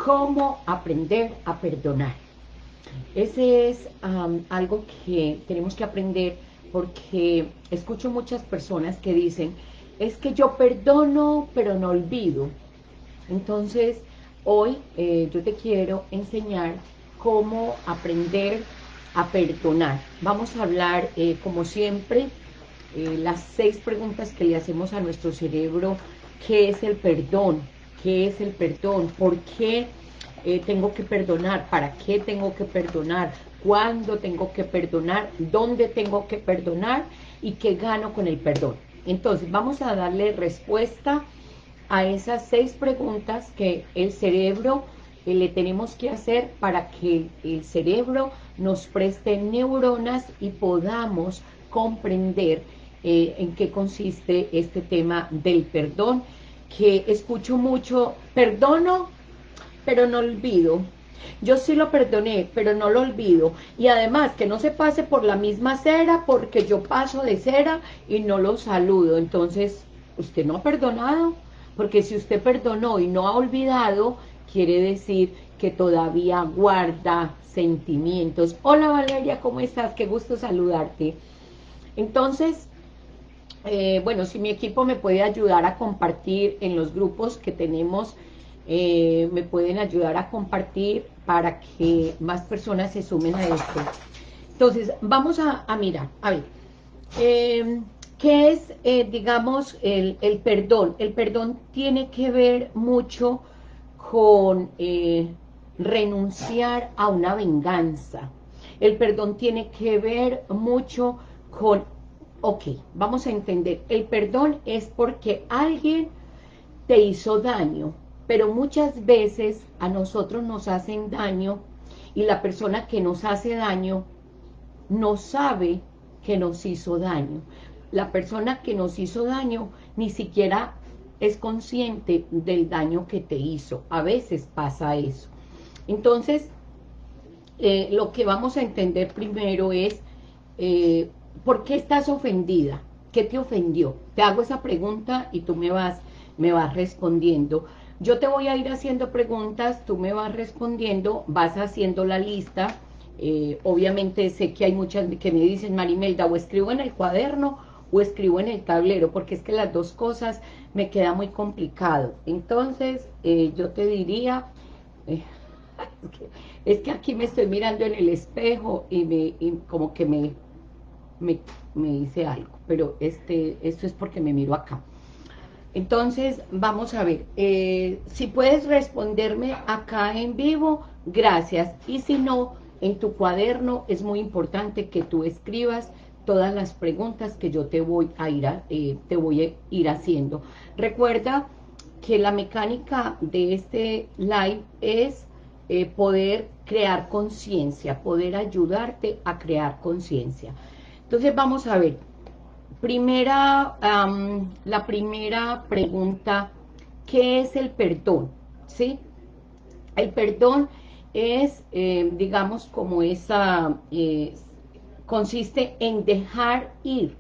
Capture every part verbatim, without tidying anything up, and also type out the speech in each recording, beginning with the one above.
¿Cómo aprender a perdonar? Ese es um, algo que tenemos que aprender, porque escucho muchas personas que dicen, es que yo perdono pero no olvido. Entonces, hoy eh, yo te quiero enseñar cómo aprender a perdonar. Vamos a hablar, eh, como siempre, eh, las seis preguntas que le hacemos a nuestro cerebro. ¿Qué es el perdón? ¿Qué es el perdón? ¿Por qué eh, tengo que perdonar? ¿Para qué tengo que perdonar? ¿Cuándo tengo que perdonar? ¿Dónde tengo que perdonar? ¿Y qué gano con el perdón? Entonces, vamos a darle respuesta a esas seis preguntas que el cerebro eh, le tenemos que hacer para que el cerebro nos preste neuronas y podamos comprender eh, en qué consiste este tema del perdón, que escucho mucho, perdono, pero no olvido. Yo sí lo perdoné, pero no lo olvido. Y además, que no se pase por la misma cera, porque yo paso de cera y no lo saludo. Entonces, usted no ha perdonado, porque si usted perdonó y no ha olvidado, quiere decir que todavía guarda sentimientos. Hola Valeria, ¿cómo estás? Qué gusto saludarte. Entonces, eh, bueno, si mi equipo me puede ayudar a compartir en los grupos que tenemos, eh, me pueden ayudar a compartir para que más personas se sumen a esto. Entonces, vamos a, a mirar, a ver, eh, ¿qué es, eh, digamos, el, el perdón? El perdón tiene que ver mucho con eh, renunciar a una venganza. El perdón tiene que ver mucho con, ok, vamos a entender, el perdón es porque alguien te hizo daño, pero muchas veces a nosotros nos hacen daño y la persona que nos hace daño no sabe que nos hizo daño. La persona que nos hizo daño ni siquiera es consciente del daño que te hizo. A veces pasa eso. Entonces, eh, lo que vamos a entender primero es, eh, ¿por qué estás ofendida? ¿Qué te ofendió? Te hago esa pregunta y tú me vas, me vas respondiendo. Yo te voy a ir haciendo preguntas, tú me vas respondiendo, vas haciendo la lista. Eh, obviamente sé que hay muchas que me dicen, Marimelda, o escribo en el cuaderno o escribo en el tablero, porque es que las dos cosas me queda muy complicado. Entonces, eh, yo te diría, eh, es que aquí me estoy mirando en el espejo y, me, y como que me, me, me hice algo, pero este, esto es porque me miro acá. Entonces, vamos a ver, eh, si puedes responderme acá en vivo, gracias. Y si no, en tu cuaderno es muy importante que tú escribas todas las preguntas que yo te voy a ir, a, eh, te voy a ir haciendo. Recuerda que la mecánica de este live es eh, poder crear conciencia, poder ayudarte a crear conciencia. Entonces, vamos a ver. Primera, um, la primera pregunta, ¿qué es el perdón? ¿Sí? El perdón es, eh, digamos, como esa, eh, consiste en dejar ir.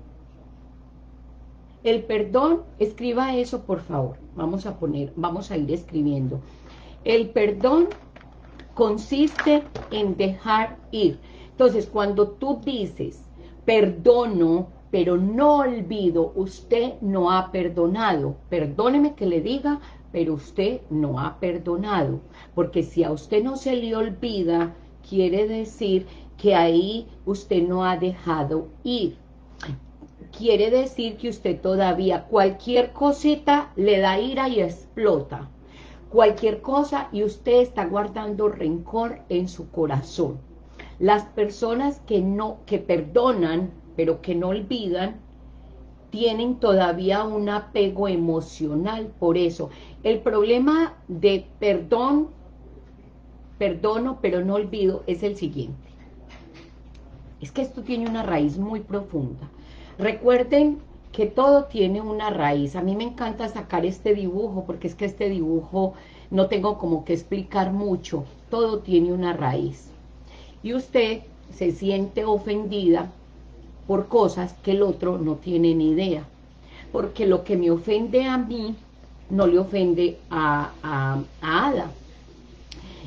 El perdón, escriba eso por favor, vamos a poner, vamos a ir escribiendo. El perdón consiste en dejar ir. Entonces, cuando tú dices, perdono, pero no olvido, usted no ha perdonado. Perdóneme que le diga, pero usted no ha perdonado. Porque si a usted no se le olvida, quiere decir que ahí usted no ha dejado ir. Quiere decir que usted todavía, cualquier cosita le da ira y explota. Cualquier cosa y usted está guardando rencor en su corazón. Las personas que no, que perdonan, pero que no olvidan, tienen todavía un apego emocional por eso. El problema de perdón, perdono, pero no olvido, es el siguiente. Es que esto tiene una raíz muy profunda. Recuerden que todo tiene una raíz. A mí me encanta sacar este dibujo, porque es que este dibujo no tengo como que explicar mucho. Todo tiene una raíz. Y usted se siente ofendida por cosas que el otro no tiene ni idea. Porque lo que me ofende a mí, no le ofende a, a, a Ada.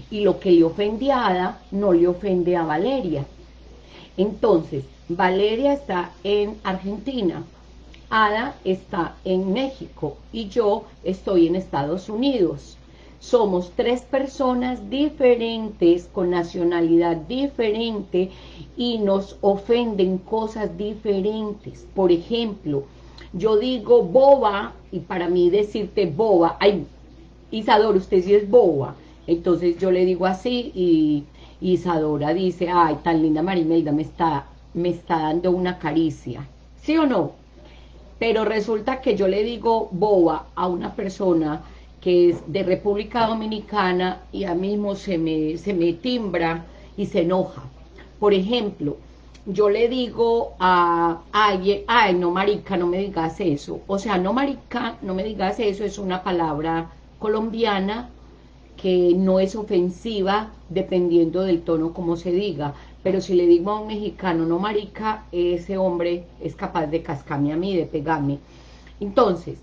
y lo que le ofende a Ada no le ofende a Valeria. Entonces, Valeria está en Argentina, Ada está en México y yo estoy en Estados Unidos. Somos tres personas diferentes, con nacionalidad diferente, y nos ofenden cosas diferentes. Por ejemplo, yo digo boba, y para mí decirte boba, ay, Isadora, usted sí es boba. Entonces yo le digo así, y Isadora dice, ay, tan linda Marimelda, me está, me está dando una caricia. ¿Sí o no? Pero resulta que yo le digo boba a una persona que es de República Dominicana y a mí mismo se me, se me timbra y se enoja. Por ejemplo, yo le digo a alguien, ay, no marica, no me digas eso. O sea, no marica, no me digas eso, es una palabra colombiana que no es ofensiva dependiendo del tono como se diga, pero si le digo a un mexicano, no marica, ese hombre es capaz de cascarme a mí, de pegarme. Entonces,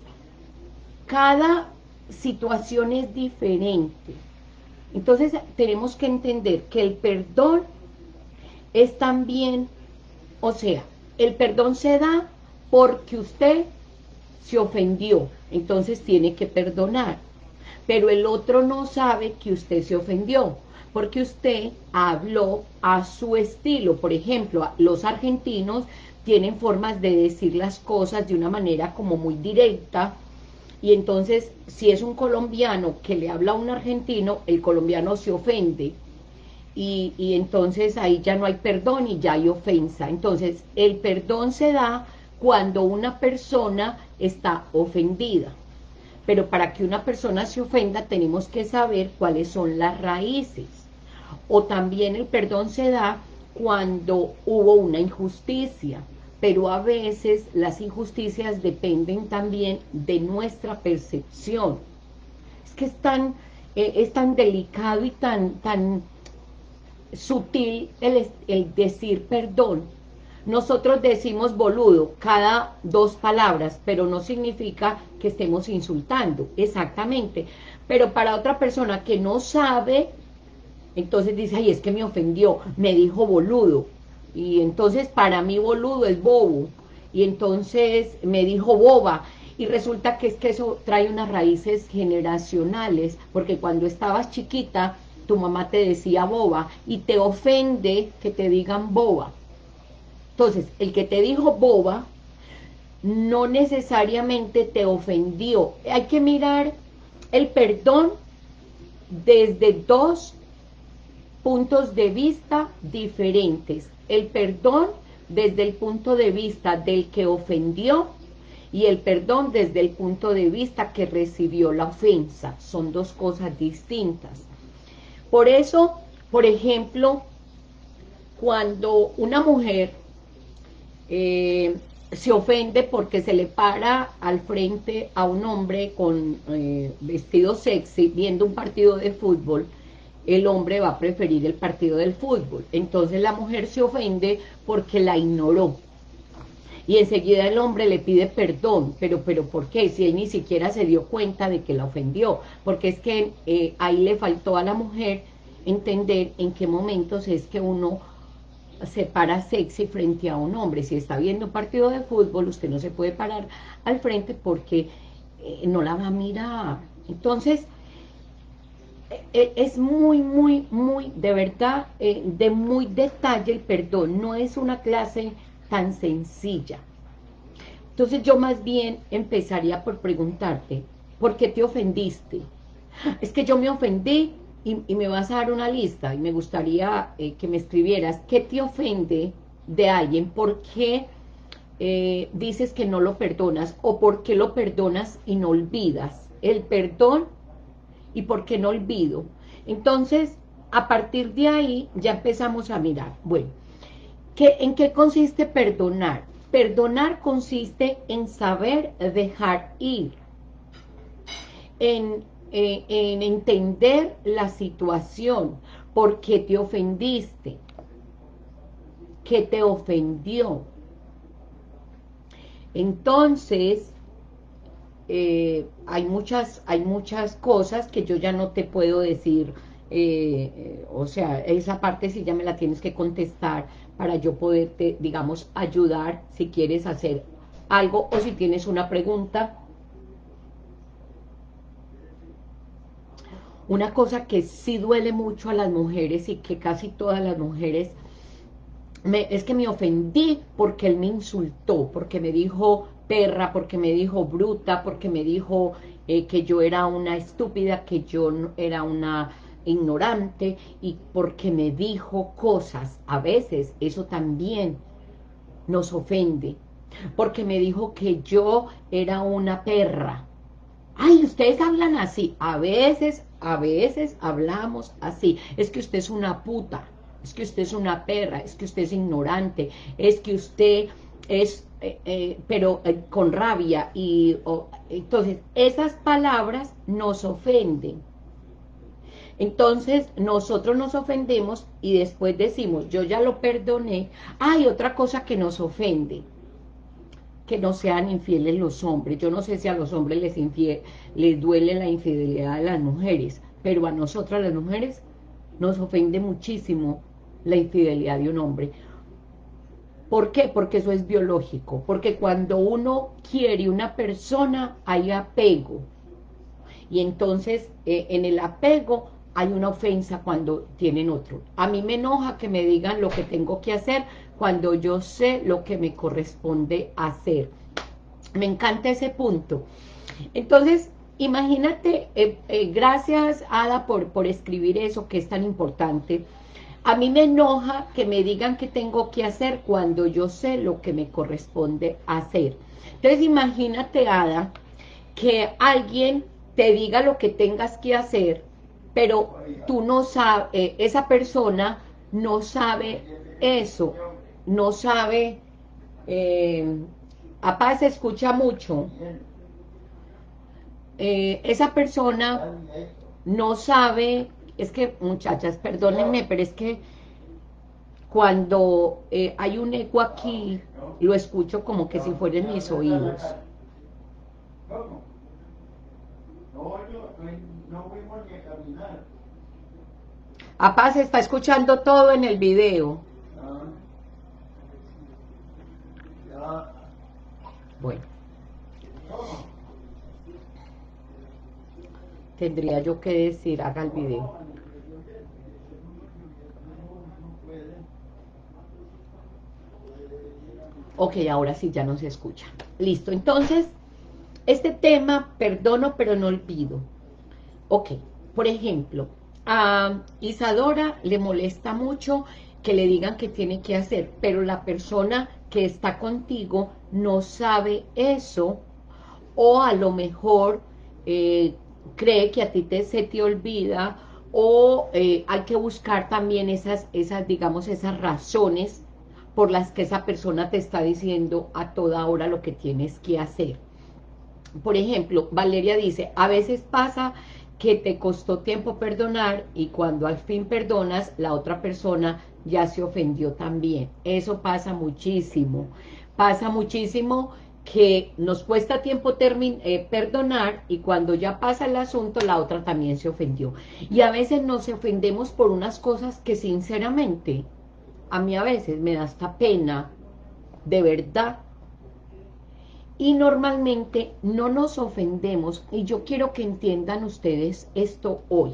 cada situación es diferente. Entonces, tenemos que entender que el perdón es también, o sea, el perdón se da porque usted se ofendió, entonces tiene que perdonar. Pero el otro no sabe que usted se ofendió, porque usted habló a su estilo. Por ejemplo, los argentinos tienen formas de decir las cosas de una manera como muy directa, y entonces, si es un colombiano que le habla a un argentino, el colombiano se ofende, y, y entonces ahí ya no hay perdón y ya hay ofensa. Entonces, el perdón se da cuando una persona está ofendida. Pero para que una persona se ofenda tenemos que saber cuáles son las raíces. O también el perdón se da cuando hubo una injusticia, pero a veces las injusticias dependen también de nuestra percepción. Es que es tan, eh, es tan delicado y tan, tan sutil el, el decir perdón. Nosotros decimos boludo cada dos palabras, pero no significa que estemos insultando, exactamente. Pero para otra persona que no sabe, entonces dice, ay, es que me ofendió, me dijo boludo. Y entonces para mí boludo es bobo. Y entonces me dijo boba. Y resulta que es que eso trae unas raíces generacionales, porque cuando estabas chiquita, tu mamá te decía boba, y te ofende que te digan boba. Entonces, el que te dijo boba, no necesariamente te ofendió. Hay que mirar el perdón desde dos puntos de vista diferentes. El perdón desde el punto de vista del que ofendió y el perdón desde el punto de vista que recibió la ofensa. Son dos cosas distintas. Por eso, por ejemplo, cuando una mujer Eh, se ofende porque se le para al frente a un hombre con eh, vestido sexy viendo un partido de fútbol, el hombre va a preferir el partido del fútbol. Entonces la mujer se ofende porque la ignoró. Y enseguida el hombre le pide perdón. Pero, pero ¿por qué? Si él ni siquiera se dio cuenta de que la ofendió. Porque es que eh, ahí le faltó a la mujer entender en qué momentos es que uno se para sexy frente a un hombre. Si está viendo un partido de fútbol, usted no se puede parar al frente porque eh, no la va a mirar. Entonces, eh, es muy, muy, muy, de verdad, eh, de muy detalle el perdón. No es una clase tan sencilla. Entonces yo más bien empezaría por preguntarte, ¿por qué te ofendiste? Es que yo me ofendí. Y, y me vas a dar una lista y me gustaría eh, que me escribieras qué te ofende de alguien, por qué eh, dices que no lo perdonas o por qué lo perdonas y no olvidas. El perdón y por qué no olvido. Entonces, a partir de ahí ya empezamos a mirar, bueno, ¿qué, ¿en qué consiste perdonar? Perdonar consiste en saber dejar ir, en Eh, en entender la situación, por qué te ofendiste, qué te ofendió. Entonces, eh, hay muchas, hay muchas cosas que yo ya no te puedo decir eh, o sea, esa parte sí ya me la tienes que contestar para yo poderte, digamos, ayudar si quieres hacer algo o si tienes una pregunta. Una cosa que sí duele mucho a las mujeres y que casi todas las mujeres, me, es que me ofendí porque él me insultó, porque me dijo perra, porque me dijo bruta, porque me dijo eh, que yo era una estúpida, que yo no, era una ignorante, y porque me dijo cosas. A veces eso también nos ofende, porque me dijo que yo era una perra. Ay, ustedes hablan así. A veces, a veces hablamos así. Es que usted es una puta, es que usted es una perra, es que usted es ignorante, es que usted es, eh, eh, pero eh, con rabia. Y oh, entonces, esas palabras nos ofenden. Entonces, nosotros nos ofendemos y después decimos, yo ya lo perdoné. Hay otra cosa que nos ofende, que no sean infieles los hombres. Yo no sé si a los hombres les, infie les duele la infidelidad de las mujeres, pero a nosotras las mujeres nos ofende muchísimo la infidelidad de un hombre. ¿Por qué? Porque eso es biológico, porque cuando uno quiere una persona hay apego, y entonces eh, en el apego hay una ofensa cuando tienen otro. A mí me enoja que me digan lo que tengo que hacer cuando yo sé lo que me corresponde hacer. Me encanta ese punto. Entonces, imagínate, eh, eh, gracias Ada por, por escribir eso que es tan importante. A mí me enoja que me digan qué tengo que hacer cuando yo sé lo que me corresponde hacer. Entonces, imagínate, Ada, que alguien te diga lo que tengas que hacer, pero tú no sabes, eh, esa persona no sabe eso, no sabe, eh, apá se escucha mucho, eh, esa persona no sabe, es que muchachas, perdónenme, pero es que cuando eh, hay un eco aquí, lo escucho como que si fueran mis oídos. No, yo no fuimos ni a caminar. Apá se está escuchando todo en el video. Ah, ya. Bueno. Tendría yo que decir, haga el video. Ok, ahora sí ya no se escucha. Listo, entonces, este tema, perdono pero no olvido. Ok, por ejemplo, a Isadora le molesta mucho que le digan que tiene que hacer, pero la persona que está contigo no sabe eso, o a lo mejor eh, cree que a ti te, se te olvida, o eh, hay que buscar también esas, esas, digamos, esas razones por las que esa persona te está diciendo a toda hora lo que tienes que hacer. Por ejemplo, Valeria dice, a veces pasa que te costó tiempo perdonar y cuando al fin perdonas, la otra persona ya se ofendió también. Eso pasa muchísimo. Pasa muchísimo que nos cuesta tiempo eh, perdonar y cuando ya pasa el asunto, la otra también se ofendió. Y a veces nos ofendemos por unas cosas que sinceramente, a mí a veces me da hasta pena, de verdad. Y normalmente no nos ofendemos, y yo quiero que entiendan ustedes esto hoy.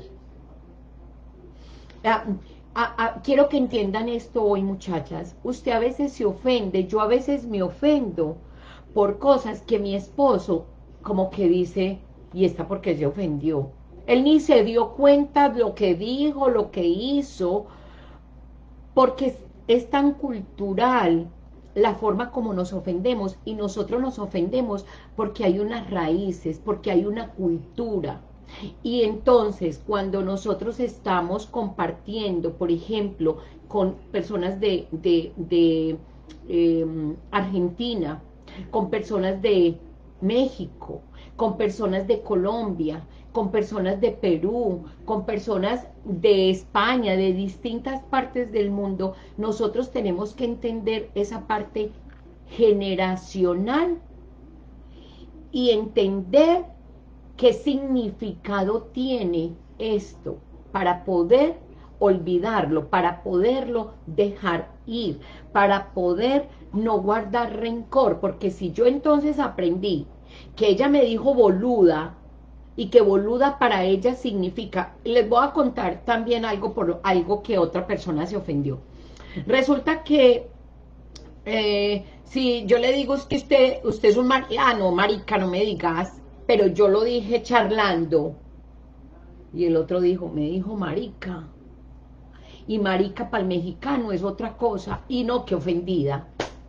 Ah, ah, ah, quiero que entiendan esto hoy, muchachas. Usted a veces se ofende, yo a veces me ofendo por cosas que mi esposo como que dice, ¿y esta por qué se ofendió? Él ni se dio cuenta de lo que dijo, lo que hizo, porque es, es tan cultural la forma como nos ofendemos, y nosotros nos ofendemos porque hay unas raíces, porque hay una cultura. Y entonces cuando nosotros estamos compartiendo, por ejemplo, con personas de, de, de eh, Argentina, con personas de México, con personas de Colombia, con personas de Perú, con personas de España, de distintas partes del mundo, nosotros tenemos que entender esa parte generacional y entender qué significado tiene esto. para poder olvidarlo, para poderlo dejar ir, para poder no guardar rencor, porque si yo entonces aprendí que ella me dijo boluda, y que boluda para ella significa, les voy a contar también algo por algo que otra persona se ofendió. Resulta que eh, si yo le digo es que usted, usted es un mar, ah no, marica, no me digas, pero yo lo dije charlando, y el otro dijo, me dijo marica, y marica para el mexicano es otra cosa, y no, que ofendida.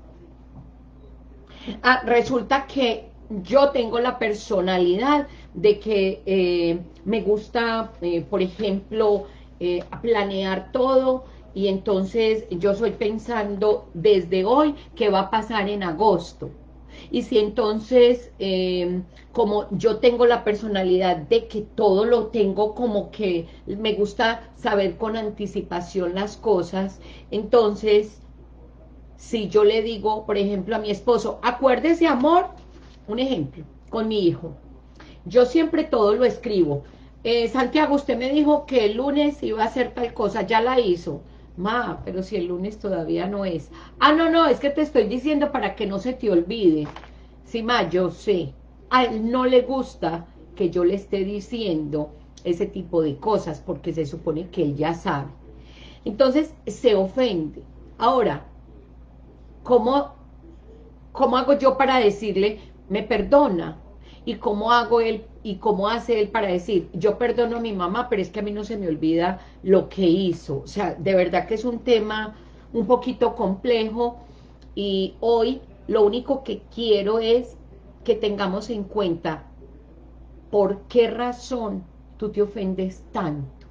Ah, resulta que yo tengo la personalidad de que eh, me gusta, eh, por ejemplo, eh, planear todo, y entonces yo estoy pensando desde hoy qué va a pasar en agosto. Y si entonces, eh, como yo tengo la personalidad de que todo lo tengo como que me gusta saber con anticipación las cosas, entonces si yo le digo, por ejemplo, a mi esposo, acuérdese, amor, un ejemplo, con mi hijo, yo siempre todo lo escribo. Eh, Santiago, usted me dijo que el lunes iba a hacer tal cosa, ya la hizo. Ma, pero si el lunes todavía no es. Ah, no, no, es que te estoy diciendo para que no se te olvide. Sí, ma, yo sé. A él no le gusta que yo le esté diciendo ese tipo de cosas, porque se supone que él ya sabe. Entonces, se ofende. Ahora, ¿cómo, cómo hago yo para decirle, me perdona? ¿Y cómo hago él, y cómo hace él para decir, yo perdono a mi mamá, pero es que a mí no se me olvida lo que hizo? O sea, de verdad que es un tema un poquito complejo, y hoy lo único que quiero es que tengamos en cuenta por qué razón tú te ofendes tanto,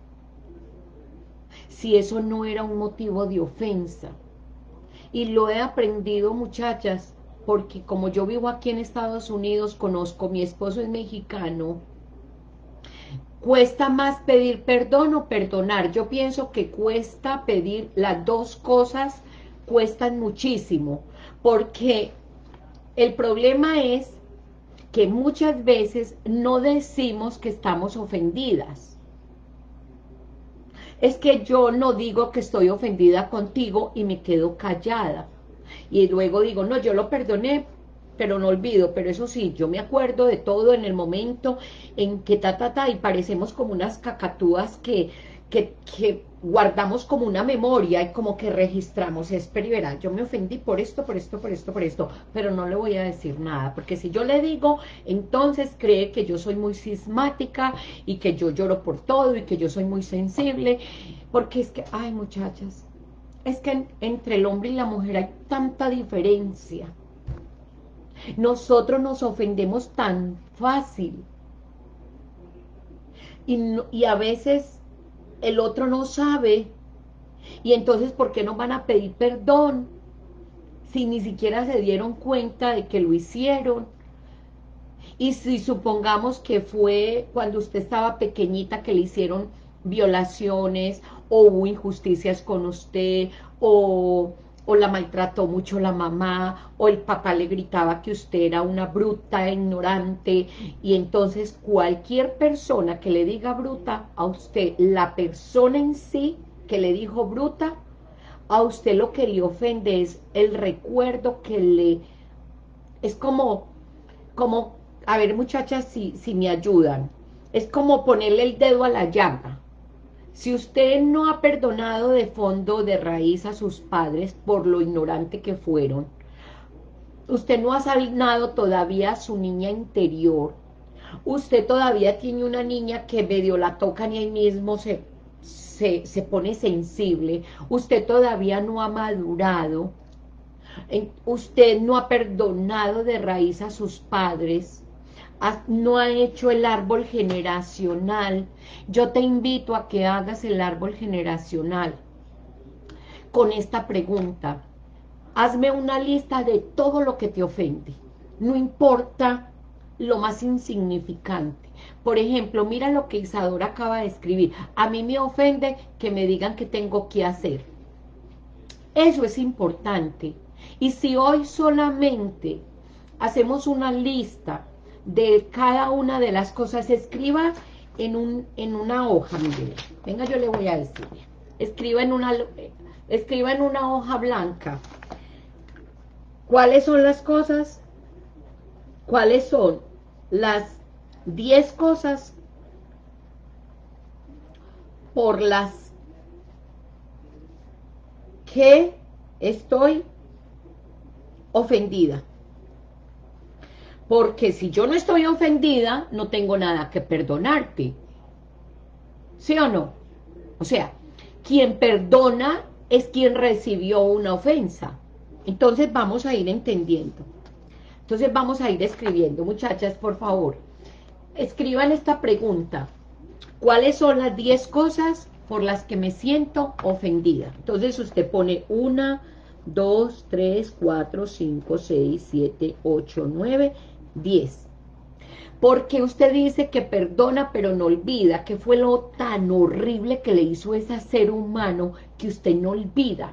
si eso no era un motivo de ofensa. Y lo he aprendido, muchachas, porque como yo vivo aquí en Estados Unidos, conozco, mi esposo es mexicano, cuesta más pedir perdón o perdonar. Yo pienso que cuesta pedir, las dos cosas cuestan muchísimo, porque el problema es que muchas veces no decimos que estamos ofendidas. Es que yo no digo que estoy ofendida contigo y me quedo callada. Y luego digo, no, yo lo perdoné, pero no olvido. Pero eso sí, yo me acuerdo de todo en el momento en que ta, ta, ta, y parecemos como unas cacatúas que, que, que guardamos como una memoria y como que registramos. Espera y verá, yo me ofendí por esto, por esto, por esto, por esto, pero no le voy a decir nada, porque si yo le digo, entonces cree que yo soy muy sismática y que yo lloro por todo y que yo soy muy sensible, porque es que, ay, muchachas, es que en, entre el hombre y la mujer hay tanta diferencia. Nosotros nos ofendemos tan fácil. Y, no, y a veces el otro no sabe. Y entonces, ¿por qué no van a pedir perdón? Si ni siquiera se dieron cuenta de que lo hicieron. Y si supongamos que fue cuando usted estaba pequeñita que le hicieron violaciones, o hubo injusticias con usted, o, o la maltrató mucho la mamá, o el papá le gritaba que usted era una bruta, ignorante, y entonces cualquier persona que le diga bruta a usted, la persona en sí que le dijo bruta, a usted lo que le ofende es el recuerdo que le... Es como, como, a ver, muchachas, si, si me ayudan, es como ponerle el dedo a la llaga. Si usted no ha perdonado de fondo, de raíz a sus padres por lo ignorante que fueron, usted no ha sanado todavía a su niña interior, usted todavía tiene una niña que medio la tocan y ahí mismo se, se, se pone sensible, usted todavía no ha madurado, usted no ha perdonado de raíz a sus padres, no ha hecho el árbol generacional. Yo te invito a que hagas el árbol generacional con esta pregunta. Hazme una lista de todo lo que te ofende, no importa lo más insignificante. Por ejemplo, mira lo que Isadora acaba de escribir. A mí me ofende que me digan que tengo que hacer. Eso es importante. Y si hoy solamente hacemos una lista de cada una de las cosas, escriba en, un, en una hoja, mire, venga, yo le voy a decir, escriba en una, escriba en una hoja blanca, ¿cuáles son las cosas? ¿Cuáles son las diez cosas por las que estoy ofendida? Porque si yo no estoy ofendida, no tengo nada que perdonarte. ¿Sí o no? O sea, quien perdona es quien recibió una ofensa. Entonces vamos a ir entendiendo. Entonces vamos a ir escribiendo. Muchachas, por favor, escriban esta pregunta. ¿Cuáles son las diez cosas por las que me siento ofendida? Entonces usted pone una, dos, tres, cuatro, cinco, seis, siete, ocho, nueve, diez. Porque usted dice que perdona pero no olvida. ¿Qué fue lo tan horrible que le hizo ese ser humano que usted no olvida?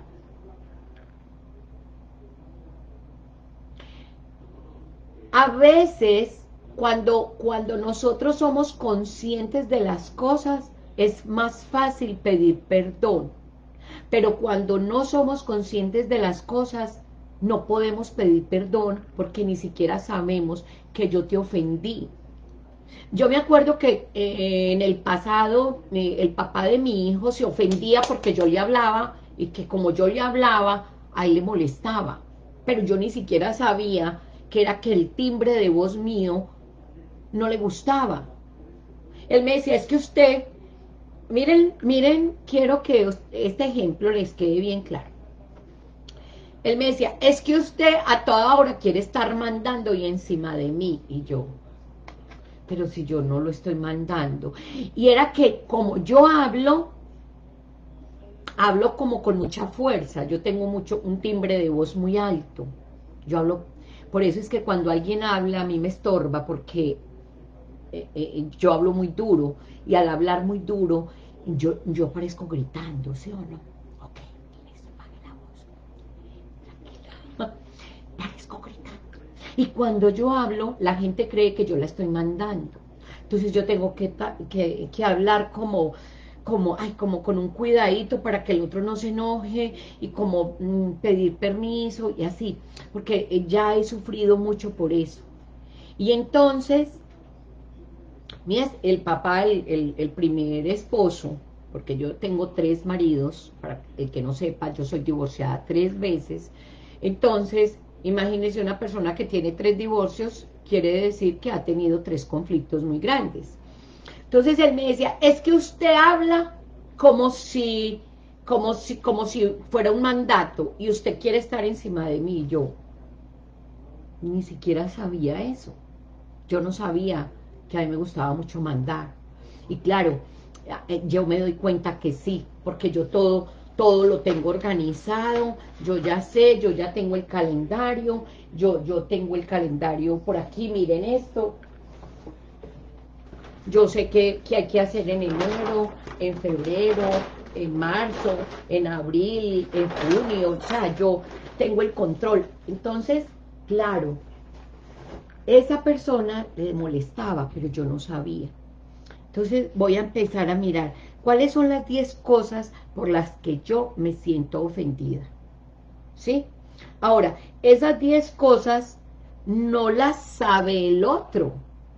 A veces, cuando, cuando nosotros somos conscientes de las cosas, es más fácil pedir perdón. Pero cuando no somos conscientes de las cosas, no podemos pedir perdón porque ni siquiera sabemos que yo te ofendí. Yo me acuerdo que eh, en el pasado eh, el papá de mi hijo se ofendía porque yo le hablaba y que como yo le hablaba, a él le molestaba. Pero yo ni siquiera sabía que era que el timbre de voz mío no le gustaba. Él me decía, es que usted, miren, miren, quiero que este ejemplo les quede bien claro. Él me decía, es que usted a toda hora quiere estar mandando y encima de mí. Y yo, pero si yo no lo estoy mandando. Y era que como yo hablo, hablo como con mucha fuerza. Yo tengo mucho un timbre de voz muy alto. Yo hablo, por eso es que cuando alguien habla a mí me estorba, porque eh, eh, yo hablo muy duro. Y al hablar muy duro, yo, yo parezco gritando, ¿sí o no? Ok, listo, baje la voz. Tranquila. Parezco gritando. Y cuando yo hablo, la gente cree que yo la estoy mandando. Entonces yo tengo que, que, que hablar como, como, ay, como con un cuidadito para que el otro no se enoje y como mmm, pedir permiso y así. Porque ya he sufrido mucho por eso. Y entonces, mira, el papá, el, el, el primer esposo, porque yo tengo tres maridos, para el que no sepa, yo soy divorciada tres veces, entonces imagínese una persona que tiene tres divorcios, quiere decir que ha tenido tres conflictos muy grandes. Entonces él me decía, es que usted habla como si, como si, como si fuera un mandato, y usted quiere estar encima de mí. Y yo ni siquiera sabía eso. Yo no sabía que a mí me gustaba mucho mandar. Y claro, yo me doy cuenta que sí, porque yo todo... todo lo tengo organizado, yo ya sé, yo ya tengo el calendario, yo, yo tengo el calendario por aquí, miren esto, yo sé qué que hay que hacer en enero, en febrero, en marzo, en abril, en junio, o sea, yo tengo el control. Entonces, claro, esa persona le molestaba, pero yo no sabía. Entonces voy a empezar a mirar cuáles son las diez cosas por las que yo me siento ofendida. ¿Sí? Ahora, esas diez cosas no las sabe el otro.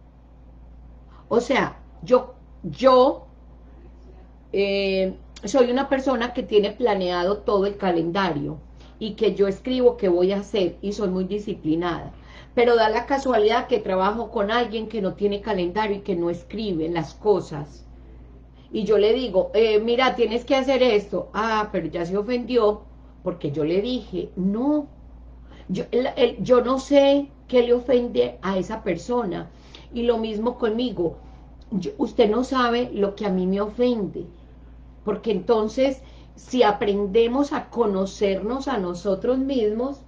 O sea, yo, yo eh, soy una persona que tiene planeado todo el calendario y que yo escribo qué voy a hacer y soy muy disciplinada. Pero da la casualidad que trabajo con alguien que no tiene calendario y que no escribe las cosas. Y yo le digo, eh, mira, tienes que hacer esto. Ah, pero ya se ofendió porque yo le dije, no. Yo, el, el, yo no sé qué le ofende a esa persona. Y lo mismo conmigo. Yo, usted no sabe lo que a mí me ofende. Porque entonces, si aprendemos a conocernos a nosotros mismos,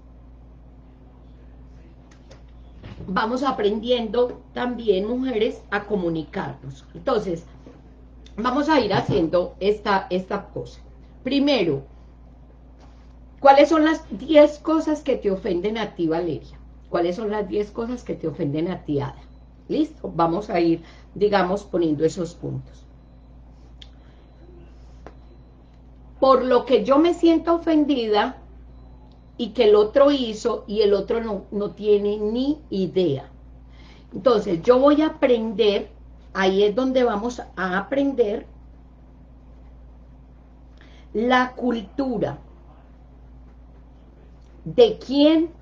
vamos aprendiendo también, mujeres, a comunicarnos. Entonces, vamos a ir haciendo esta, esta cosa. Primero, ¿cuáles son las diez cosas que te ofenden a ti, Valeria? ¿Cuáles son las diez cosas que te ofenden a ti, Ada? Listo, vamos a ir, digamos, poniendo esos puntos. Por lo que yo me siento ofendida y que el otro hizo y el otro no, no tiene ni idea. Entonces, yo voy a aprender, ahí es donde vamos a aprender la cultura de quién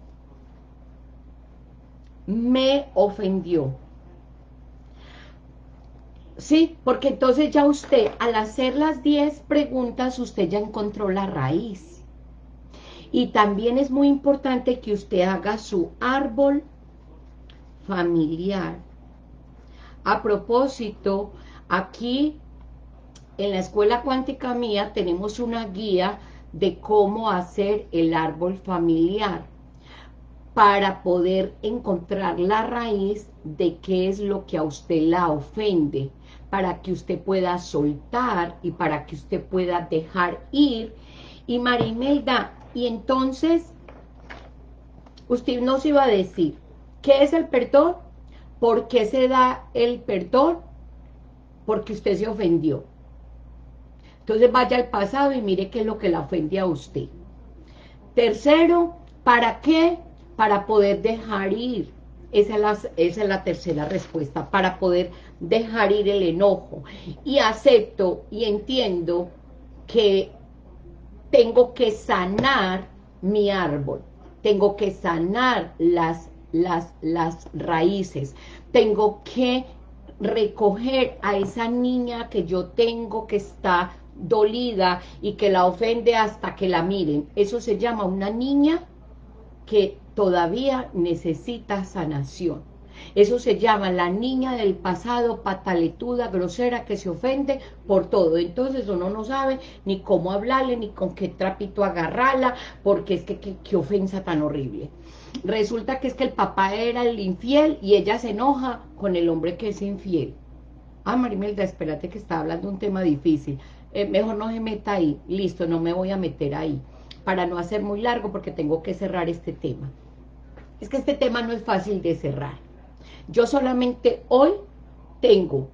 me ofendió. Sí, porque entonces ya usted, al hacer las diez preguntas, usted ya encontró la raíz. Y también es muy importante que usted haga su árbol familiar. A propósito, aquí en la escuela cuántica mía tenemos una guía de cómo hacer el árbol familiar para poder encontrar la raíz de qué es lo que a usted la ofende, para que usted pueda soltar y para que usted pueda dejar ir. Y Marimelda, y entonces usted nos iba a decir, ¿qué es el perdón? ¿Por qué se da el perdón? Porque usted se ofendió. Entonces vaya al pasado y mire qué es lo que la ofende a usted. Tercero, ¿para qué? Para poder dejar ir. Esa es, la, esa es la tercera respuesta, para poder dejar ir el enojo. Y acepto y entiendo que tengo que sanar mi árbol, tengo que sanar las, las, las raíces, tengo que recoger a esa niña que yo tengo que está dolida y que la ofende hasta que la miren. Eso se llama una niña que todavía necesita sanación. Eso se llama la niña del pasado, pataletuda, grosera, que se ofende por todo. Entonces uno no sabe ni cómo hablarle, ni con qué trapito agarrarla, porque es que qué, qué ofensa tan horrible. Resulta que es que el papá era el infiel y ella se enoja con el hombre que es infiel. Ah, Marimelda, espérate que está hablando un tema difícil. Eh, mejor no se meta ahí. Listo, no me voy a meter ahí. Para no hacer muy largo, porque tengo que cerrar este tema. Es que este tema no es fácil de cerrar. Yo solamente hoy tengo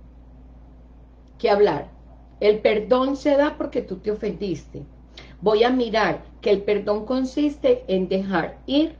que hablar. El perdón se da porque tú te ofendiste. Voy a mirar que el perdón consiste en dejar ir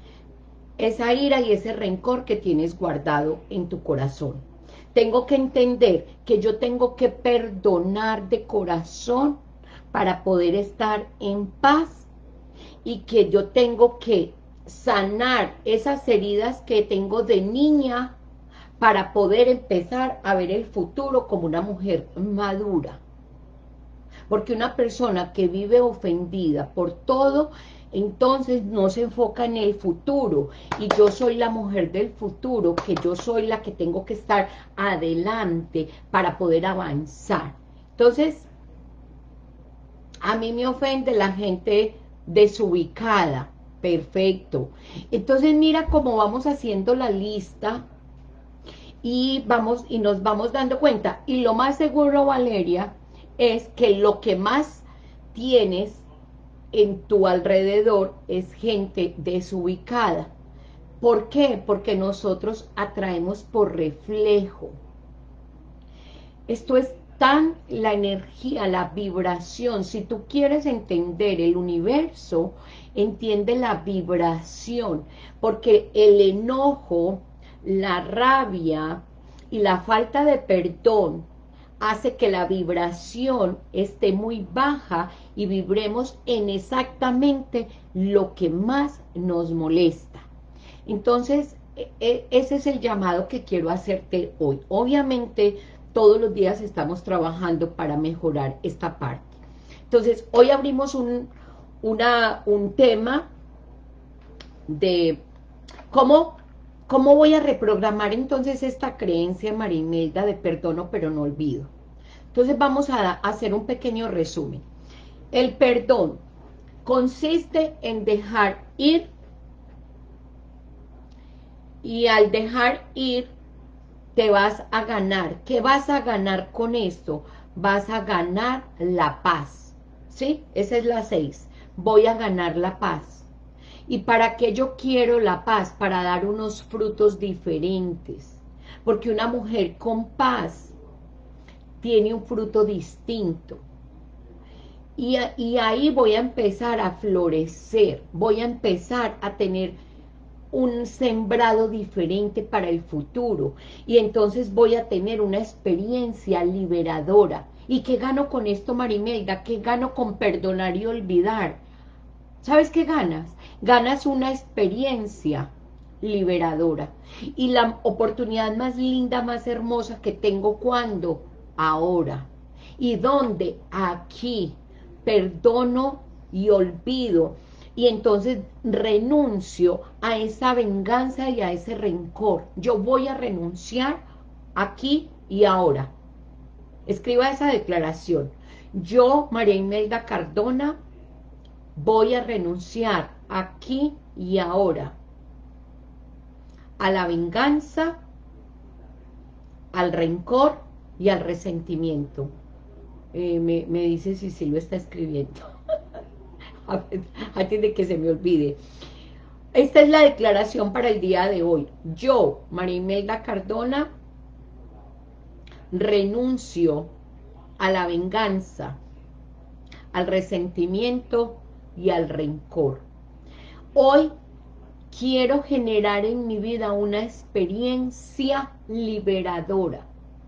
esa ira y ese rencor que tienes guardado en tu corazón. Tengo que entender que yo tengo que perdonar de corazón para poder estar en paz y que yo tengo que sanar esas heridas que tengo de niña para poder empezar a ver el futuro como una mujer madura. Porque una persona que vive ofendida por todo, entonces no se enfoca en el futuro. Y yo soy la mujer del futuro, que yo soy la que tengo que estar adelante para poder avanzar. Entonces, a mí me ofende la gente desubicada. Perfecto. Entonces mira cómo vamos haciendo la lista y vamos y nos vamos dando cuenta. Y lo más seguro, Valeria, es que lo que más tienes en tu alrededor es gente desubicada. ¿Por qué? Porque nosotros atraemos por reflejo. Esto es tan la energía, la vibración. Si tú quieres entender el universo, entiende la vibración, porque el enojo, la rabia y la falta de perdón hace que la vibración esté muy baja y vibremos en exactamente lo que más nos molesta. Entonces, ese es el llamado que quiero hacerte hoy. Obviamente, todos los días estamos trabajando para mejorar esta parte. Entonces, hoy abrimos un, una, un tema de cómo, cómo voy a reprogramar entonces esta creencia, Marimelda, de perdono pero no olvido. Entonces vamos a, a hacer un pequeño resumen. El perdón consiste en dejar ir, y al dejar ir te vas a ganar. ¿Qué vas a ganar con esto? Vas a ganar la paz, ¿sí? Esa es la seis. Voy a ganar la paz. ¿Y para qué yo quiero la paz? Para dar unos frutos diferentes. Porque una mujer con paz tiene un fruto distinto. Y, y ahí voy a empezar a florecer, voy a empezar a tener un sembrado diferente para el futuro. Y entonces voy a tener una experiencia liberadora. ¿Y qué gano con esto, Marimelda? ¿Qué gano con perdonar y olvidar? ¿Sabes qué ganas? Ganas una experiencia liberadora. Y la oportunidad más linda, más hermosa que tengo, ¿cuándo? Ahora. ¿Y dónde? Aquí. Perdono y olvido. Y entonces renuncio a esa venganza y a ese rencor. Yo voy a renunciar aquí y ahora. Escriba esa declaración. Yo, María Imelda Cardona, voy a renunciar aquí y ahora a la venganza, al rencor y al resentimiento. Eh, me, me dice si sí lo está escribiendo. Antes de que se me olvide. Esta es la declaración para el día de hoy. Yo, María Imelda Cardona, renuncio a la venganza, al resentimiento y al rencor. Hoy quiero generar en mi vida una experiencia liberadora.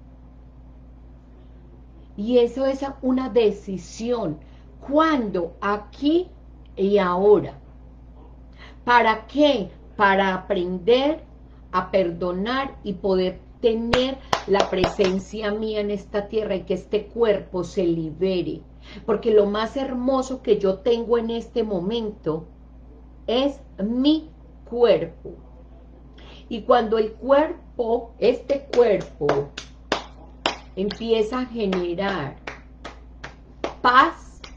Y eso es una decisión. ¿Cuándo? Aquí y ahora. ¿Para qué? Para aprender a perdonar y poder tener la presencia mía en esta tierra y que este cuerpo se libere. Porque lo más hermoso que yo tengo en este momento es mi cuerpo. Y cuando el cuerpo, este cuerpo, empieza a generar paz,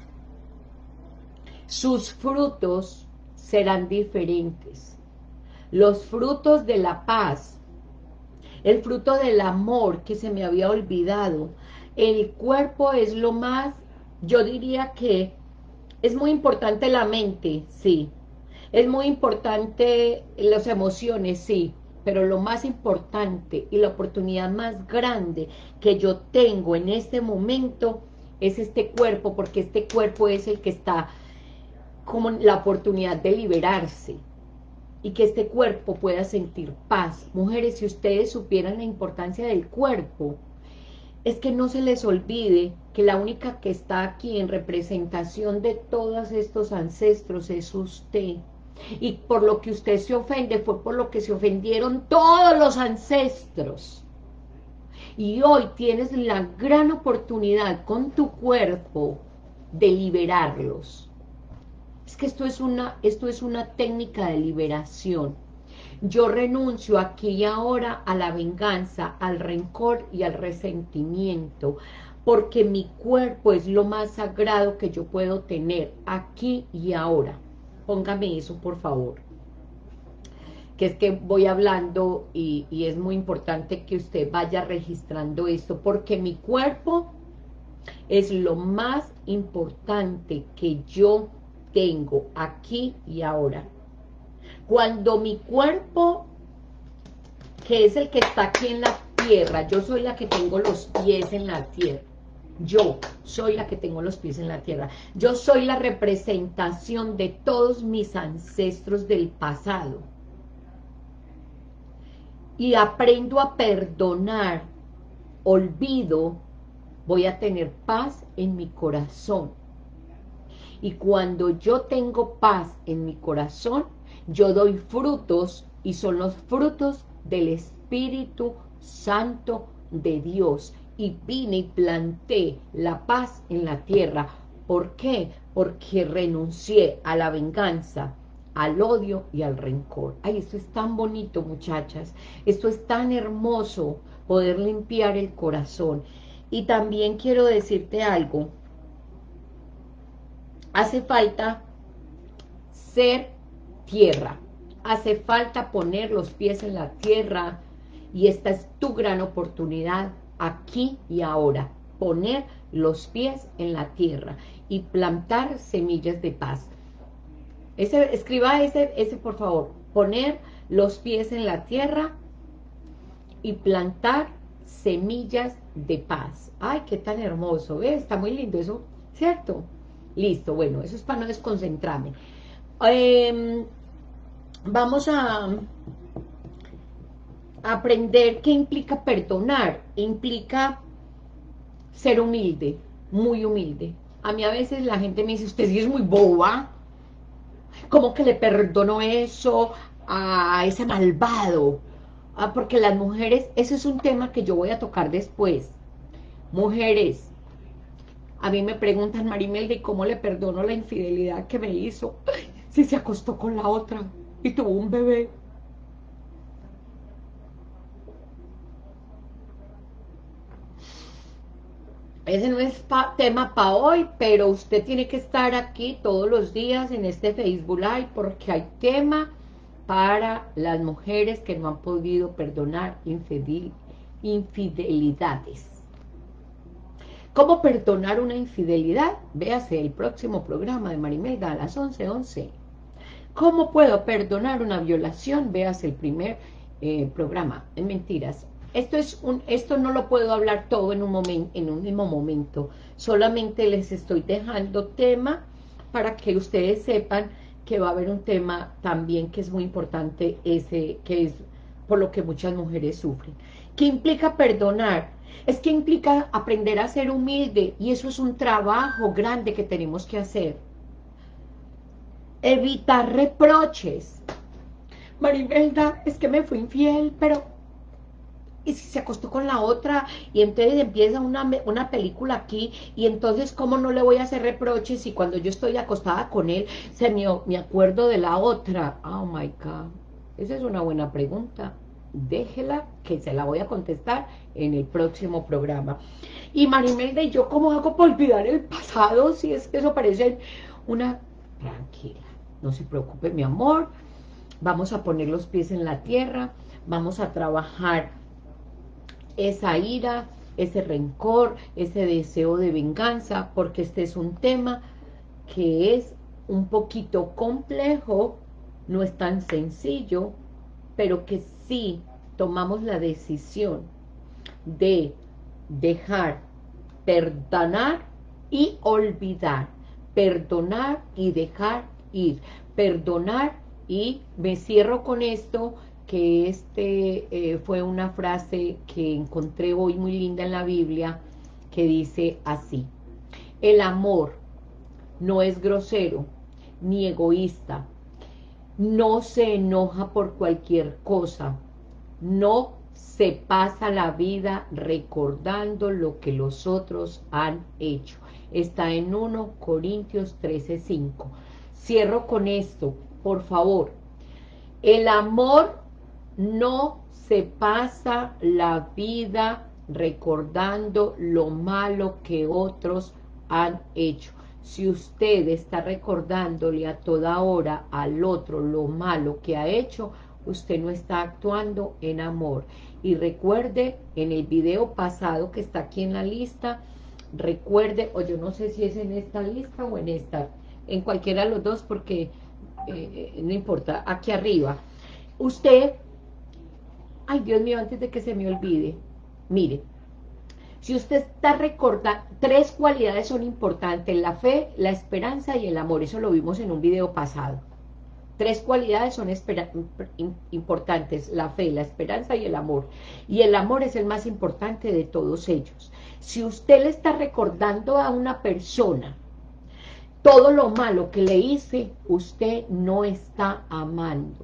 sus frutos serán diferentes. Los frutos de la paz, el fruto del amor que se me había olvidado. El cuerpo es lo más, yo diría que es muy importante la mente, sí. Es muy importante las emociones, sí. Pero lo más importante y la oportunidad más grande que yo tengo en este momento es este cuerpo, porque este cuerpo es el que está como la oportunidad de liberarse y que este cuerpo pueda sentir paz. Mujeres, si ustedes supieran la importancia del cuerpo, es que no se les olvide que la única que está aquí en representación de todos estos ancestros es usted. Y por lo que usted se ofende fue por lo que se ofendieron todos los ancestros. Y hoy tienes la gran oportunidad con tu cuerpo de liberarlos. Es que esto es una, esto es una técnica de liberación. Yo renuncio aquí y ahora a la venganza, al rencor y al resentimiento, porque mi cuerpo es lo más sagrado que yo puedo tener aquí y ahora. Póngame eso, por favor. Que es que voy hablando y, y es muy importante que usted vaya registrando esto, porque mi cuerpo es lo más importante que yo tengo aquí y ahora. Cuando mi cuerpo, que es el que está aquí en la tierra, yo soy la que tengo los pies en la tierra, yo soy la que tengo los pies en la tierra, yo soy la representación de todos mis ancestros del pasado, y aprendo a perdonar, olvido, voy a tener paz en mi corazón. Y cuando yo tengo paz en mi corazón, yo doy frutos, y son los frutos del Espíritu Santo de Dios. Y vine y planté la paz en la tierra. ¿Por qué? Porque renuncié a la venganza, al odio y al rencor. Ay, esto es tan bonito, muchachas. Esto es tan hermoso, poder limpiar el corazón. Y también quiero decirte algo. Hace falta ser tierra, hace falta poner los pies en la tierra, y esta es tu gran oportunidad aquí y ahora, poner los pies en la tierra y plantar semillas de paz. Ese, escriba ese, ese por favor. Poner los pies en la tierra y plantar semillas de paz. Ay, qué tan hermoso, ¿ves? Está muy lindo eso, ¿cierto? Listo, bueno, eso es para no desconcentrarme. Eh, vamos a aprender qué implica perdonar. Implica ser humilde, muy humilde. A mí a veces la gente me dice, usted sí es muy boba. ¿Cómo que le perdono eso a ese malvado? Ah, porque las mujeres, ese es un tema que yo voy a tocar después. Mujeres, a mí me preguntan, Marimelda, ¿cómo le perdono la infidelidad que me hizo? Si se acostó con la otra y tuvo un bebé. Ese no es pa tema para hoy, pero usted tiene que estar aquí todos los días en este Facebook Live porque hay tema para las mujeres que no han podido perdonar infidel, infidelidades. ¿Cómo perdonar una infidelidad? Véase el próximo programa de Marimelda a las once once. ¿Cómo puedo perdonar una violación? Véase el primer eh, programa. Es mentiras. Esto, es un, esto no lo puedo hablar todo en un, momento, en un mismo momento. Solamente les estoy dejando tema para que ustedes sepan que va a haber un tema también que es muy importante, ese que es por lo que muchas mujeres sufren. ¿Qué implica perdonar? Es que implica aprender a ser humilde, y eso es un trabajo grande que tenemos que hacer. Evitar reproches. Marimelda, es que me fui infiel, pero ¿y si se acostó con la otra? Y entonces empieza una, una película aquí, y entonces ¿cómo no le voy a hacer reproches si cuando yo estoy acostada con él se me, me acuerdo de la otra? Oh my God, esa es una buena pregunta. Déjela, que se la voy a contestar en el próximo programa. Y Marimelda, ¿y yo cómo hago para olvidar el pasado? Si es que eso parece una... Tranquila, no se preocupe, mi amor. Vamos a poner los pies en la tierra, vamos a trabajar esa ira, ese rencor, ese deseo de venganza, porque este es un tema que es un poquito complejo, no es tan sencillo, pero que sí tomamos la decisión de dejar, perdonar y olvidar, perdonar y dejar ir, perdonar, y me cierro con esto, que este eh, fue una frase que encontré hoy muy linda en la Biblia, que dice así: el amor no es grosero ni egoísta, no se enoja por cualquier cosa, no se pasa la vida recordando lo que los otros han hecho. Está en primera Corintios trece cinco. Cierro con esto, por favor. El amor no se pasa la vida recordando lo malo que otros han hecho. Si usted está recordándole a toda hora al otro lo malo que ha hecho, usted no está actuando en amor. Y recuerde, en el video pasado que está aquí en la lista, recuerde, o yo no sé si es en esta lista o en esta, en cualquiera de los dos, porque eh, no importa, aquí arriba, usted, ay Dios mío, antes de que se me olvide, mire, si usted está recordando, tres cualidades son importantes: la fe, la esperanza y el amor. Eso lo vimos en un video pasado. Tres cualidades son importantes: la fe, la esperanza y el amor. Y el amor es el más importante de todos ellos. Si usted le está recordando a una persona todo lo malo que le hice, usted no está amando.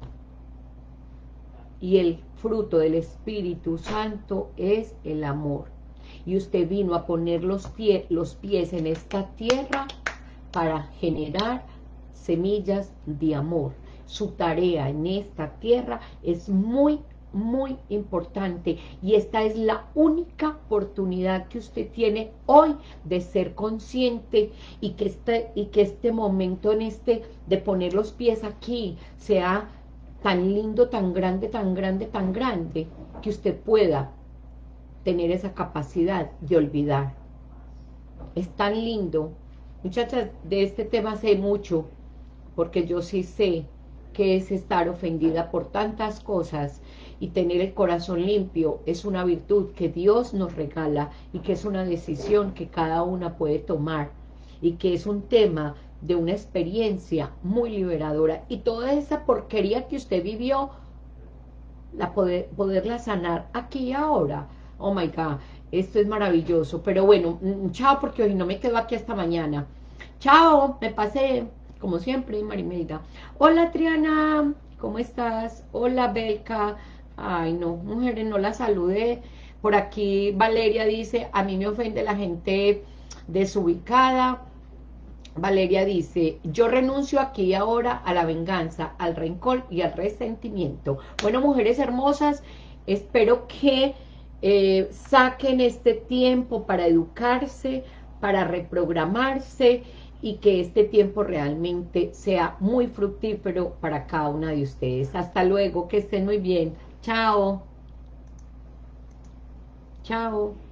Y el fruto del Espíritu Santo es el amor. Y usted vino a poner los, pie, los pies en esta tierra para generar semillas de amor. Su tarea en esta tierra es muy, muy importante, y esta es la única oportunidad que usted tiene hoy de ser consciente, y que este, y que este momento en este de poner los pies aquí sea tan lindo, tan grande, tan grande, tan grande, que usted pueda tener esa capacidad de olvidar. Es tan lindo. Muchachas, de este tema sé mucho, porque yo sí sé que es estar ofendida por tantas cosas, y tener el corazón limpio es una virtud que Dios nos regala y que es una decisión que cada una puede tomar, y que es un tema de una experiencia muy liberadora, y toda esa porquería que usted vivió, la poder, poderla sanar aquí y ahora. Oh my God, esto es maravilloso. Pero bueno, mm, chao, porque hoy no me quedo aquí hasta mañana. Chao, me pasé, como siempre, Marimelda. Hola, Triana, ¿cómo estás? Hola, Belka. Ay, no, mujeres, no la saludé. Por aquí Valeria dice, a mí me ofende la gente desubicada. Valeria dice, yo renuncio aquí y ahora a la venganza, al rencor y al resentimiento. Bueno, mujeres hermosas, espero que eh, saquen este tiempo para educarse, para reprogramarse, y que este tiempo realmente sea muy fructífero para cada una de ustedes. Hasta luego, que estén muy bien. Chao. Chao.